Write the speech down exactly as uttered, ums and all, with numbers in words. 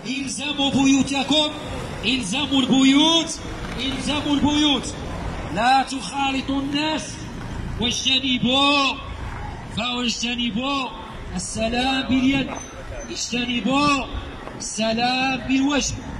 الزموا بيوتكم، الزموا البيوت، الزموا البيوت، لا تخالطوا الناس، واجتنبوا فاجتنبوا السلام باليد، اجتنبوا السلام بالوجه.